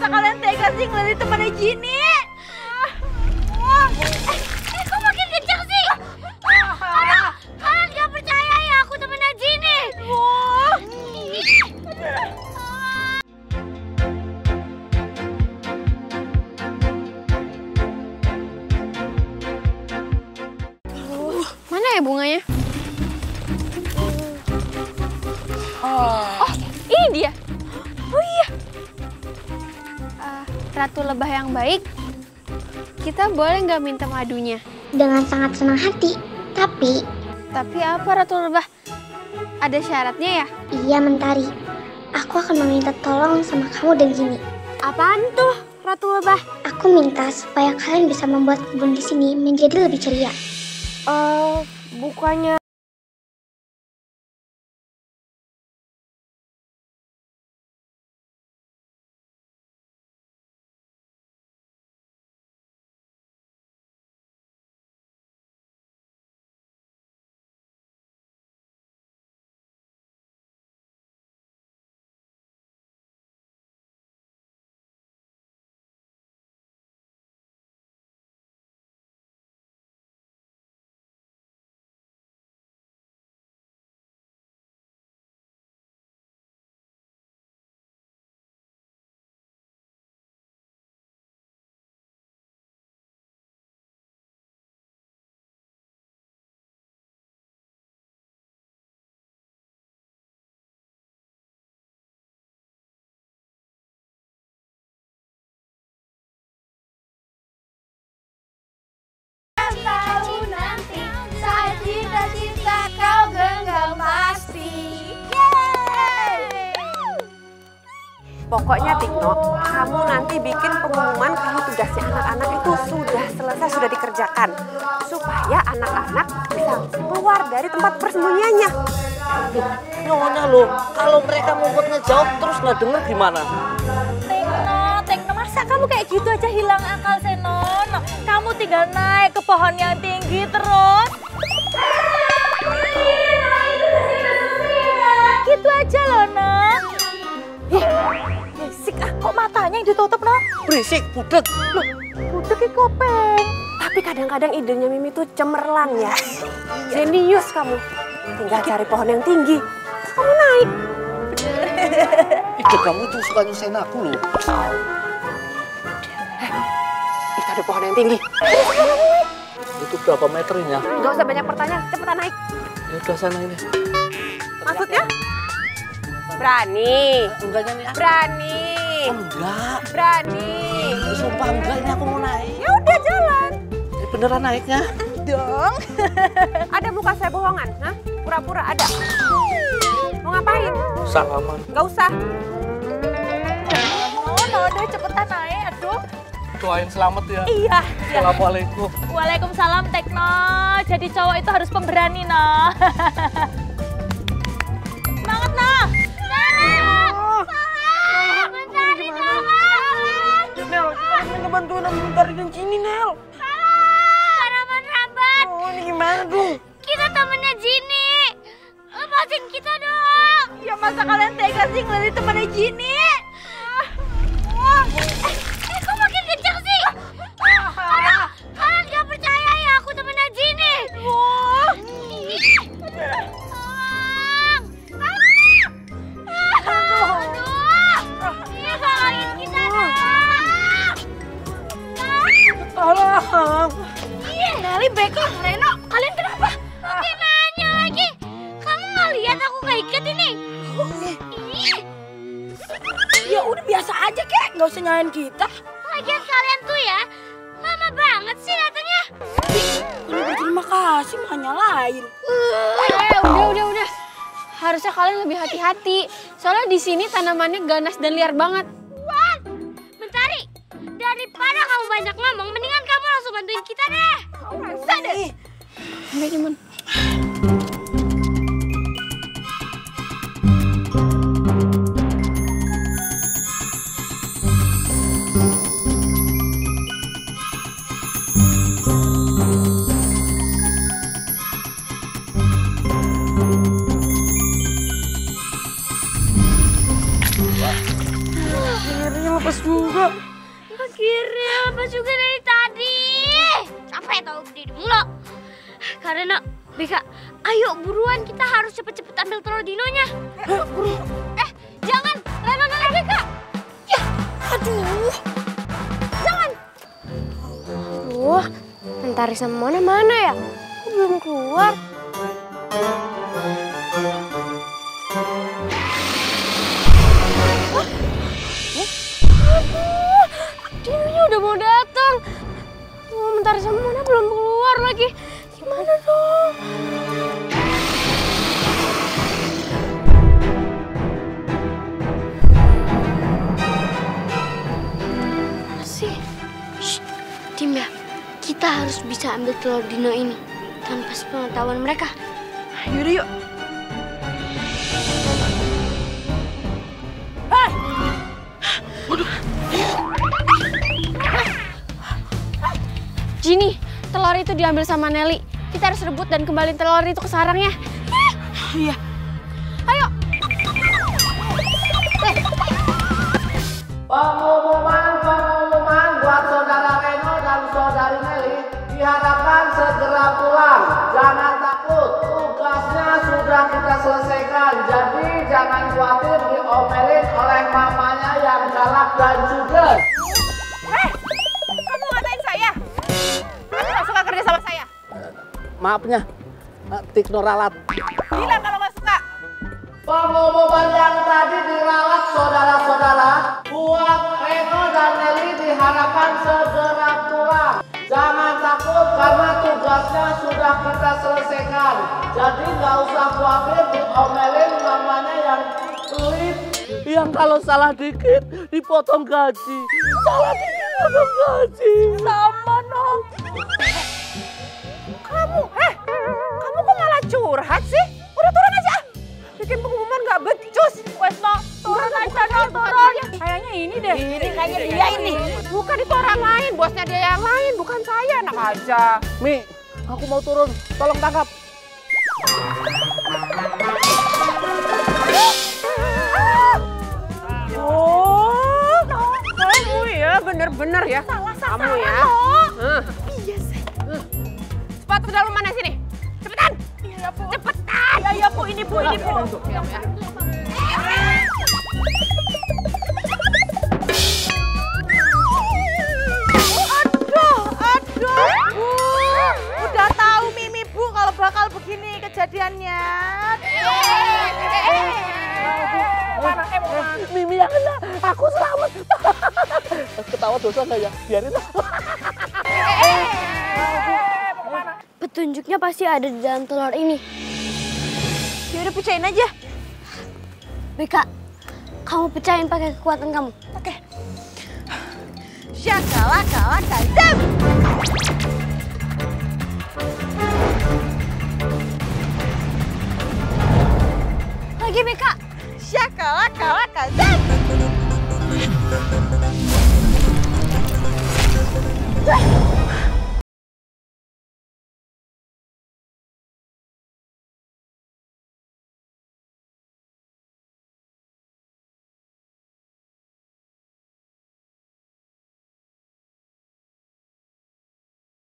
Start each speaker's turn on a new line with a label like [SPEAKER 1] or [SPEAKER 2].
[SPEAKER 1] masa kalian tega sih ngeliat temannya Gini?
[SPEAKER 2] Kok makin kencang sih? Kalian gak percaya ya aku temennya Gini? Mana ya bunganya? Oh, ini dia. Oh iya. Ratu Lebah yang baik, kita boleh nggak minta madunya?
[SPEAKER 3] Dengan sangat senang hati. Tapi
[SPEAKER 2] apa Ratu Lebah? Ada syaratnya ya?
[SPEAKER 3] iya Mentari, aku akan meminta tolong sama kamu dan Gini.
[SPEAKER 2] Apaan tuh Ratu Lebah?
[SPEAKER 3] Aku minta supaya kalian bisa membuat kebun di sini menjadi lebih ceria.
[SPEAKER 2] Bukannya... Tahu nanti saat cita-cita kau genggam pasti.
[SPEAKER 4] Pokoknya Tikno, kamu nanti bikin pengumuman kalau tugasnya anak-anak itu sudah selesai, sudah dikerjakan. Supaya anak-anak bisa keluar dari tempat persembunyiannya.
[SPEAKER 5] Nyonya loh, kalau mereka mau buat ngejawab terus nggak denger gimana?
[SPEAKER 1] Tekno, masa kamu kayak gitu aja hilang akal Senon? Kamu tinggal naik ke pohon yang tinggi terus. Gitu aja loh, Nak. Berisik ah, kok matanya yang ditutup, Nak?
[SPEAKER 5] Berisik, budek.
[SPEAKER 1] Loh, budek ke kopeng.
[SPEAKER 4] Tapi kadang-kadang idenya Mimi tuh cemerlang ya. Jenius kamu. Tinggal cari pohon yang tinggi, terus kamu naik.
[SPEAKER 5] Ide kamu tuh suka nyusahin aku loh.
[SPEAKER 4] Itu ada pohon yang tinggi.
[SPEAKER 5] Itu berapa meternya?
[SPEAKER 4] Gak usah banyak pertanyaan, cepetan naik.
[SPEAKER 5] Ya udah sana ini.
[SPEAKER 4] Maksudnya? Berani.
[SPEAKER 5] Enggaknya nih aku.
[SPEAKER 4] Berani.
[SPEAKER 5] Enggak.
[SPEAKER 4] Berani.
[SPEAKER 5] Sumpah enggak, ini aku mau naik.
[SPEAKER 4] Ya udah jalan.
[SPEAKER 5] Ini beneran naiknya?
[SPEAKER 1] Dong.
[SPEAKER 4] Ada muka saya bohongan, hah? Pura-pura ada. Mau ngapain?
[SPEAKER 5] Salaman.
[SPEAKER 4] Gak usah.
[SPEAKER 1] Udah cepetan naik, aduh.
[SPEAKER 5] Doain selamat ya.
[SPEAKER 1] Iya.
[SPEAKER 5] Assalamualaikum.
[SPEAKER 1] Waalaikumsalam, Tekno. Jadi cowok itu harus pemberani, no. Semangat, no.
[SPEAKER 2] Mentari, tolong!
[SPEAKER 5] Nel, kita harus ngebantuin Mentari dan Gini, Nel.
[SPEAKER 2] Rabat-rabat!
[SPEAKER 5] Oh, ini gimana dong?
[SPEAKER 2] Kita temennya Gini. Lepasin kita dong.
[SPEAKER 1] Ya masa kalian tega sih ngeliat temannya Gini?
[SPEAKER 2] Kok makin kencang sih? Kalian gak percaya ya aku temennya Gini? Tolong! Aduh! Tolongin kita dong!
[SPEAKER 5] Tolong.
[SPEAKER 2] Nelly, Beko, Reno, kalian kenapa? Oke, nanya lagi. Kamu nggak lihat aku keikat ini? Ih,
[SPEAKER 1] Ya udah biasa aja kek, nggak usah nyalain kita.
[SPEAKER 2] lagian kalian tuh ya, lama banget sih datangnya.
[SPEAKER 1] Ini berterima kasih mah nyalain.
[SPEAKER 2] Udah. Harusnya kalian lebih hati-hati. Soalnya di sini tanamannya ganas dan liar banget. Wah, Mentari, daripada kamu banyak ngomong, mendingan kamu langsung bantuin kita deh.
[SPEAKER 1] Bisa deh.
[SPEAKER 2] Enggak cuman.
[SPEAKER 5] Akhirnya lepas juga.
[SPEAKER 2] males juga dari tadi. Capek tau berdiri mulu. Karena Beka, ayo buruan kita harus cepet-cepet ambil telur dinonya. Jangan, Reno dan Beka. Ya, aduh. Jangan.
[SPEAKER 3] Aduh, Mentari sama Mona mana ya? Kok belum keluar?
[SPEAKER 2] Aduh, dinonya udah mau datang. Oh, Mentari sama Mona belum keluar lagi. Gimana dong? Masih. Shh, Tim ya. Kita harus bisa ambil telur dino ini tanpa sepengetahuan mereka.
[SPEAKER 4] Yaudah yuk.
[SPEAKER 2] Gini, telur itu diambil sama Nelly. Kita harus rebut dan kembaliin telur itu ke sarangnya.
[SPEAKER 4] Iya.
[SPEAKER 2] Ayo.
[SPEAKER 5] Pengumuman buat saudara Reno dan saudari Nelly diharapkan segera pulang. Jangan takut, tugasnya sudah kita selesaikan. Jadi jangan khawatir diomelin oleh mamanya yang galak dan judes.
[SPEAKER 4] Kamu ngatain saya? Kamu gak suka kerja sama saya?
[SPEAKER 5] Maafnya, Tikno ralat.
[SPEAKER 4] Bilang kalau gak suka.
[SPEAKER 5] Pengumuman yang tadi diralat saudara-saudara, buat Reno dan Nelly diharapkan segera pulang. Jangan takut karena tugasnya sudah kita selesaikan. Jadi nggak usah khawatir diomelin mamanya yang pelit. Yang kalau salah dikit dipotong gaji. Salah dikit potong gaji.
[SPEAKER 4] Sama dong. Kamu kok malah curhat sih? Udah turun aja. Bikin pengumuman gak becus. Wes no, turun aja no, turun. Kayaknya ini deh. Ini kayaknya dia ini. Bukan itu orang lain, bosnya dia yang lain, bukan saya. Enak aja.
[SPEAKER 5] Mi, aku mau turun. Tolong tangkap.
[SPEAKER 4] Oh, kamu ya bener-bener ya. Kamu ya. Iya sih. Sepatu dalam mana sini? Cepetan. Iya, Bu. Cepetan. Iya, Bu. Ini, Bu. Ini, Bu. Aduh. Bu, udah tahu Mimi, Bu, kalau bakal begini kejadiannya.
[SPEAKER 5] Mimi yang kena, aku selamat. Ketawa dosa nggak ya? Biarin lah.
[SPEAKER 2] Petunjuknya pasti ada di dalam telur ini.
[SPEAKER 4] Ya udah pecahin aja.
[SPEAKER 2] Beka, kamu pecahin pakai kekuatan kamu.
[SPEAKER 4] Oke. Syakalaka zam.
[SPEAKER 2] Lagi Beka.
[SPEAKER 4] Syakalaka zam.
[SPEAKER 2] Wah.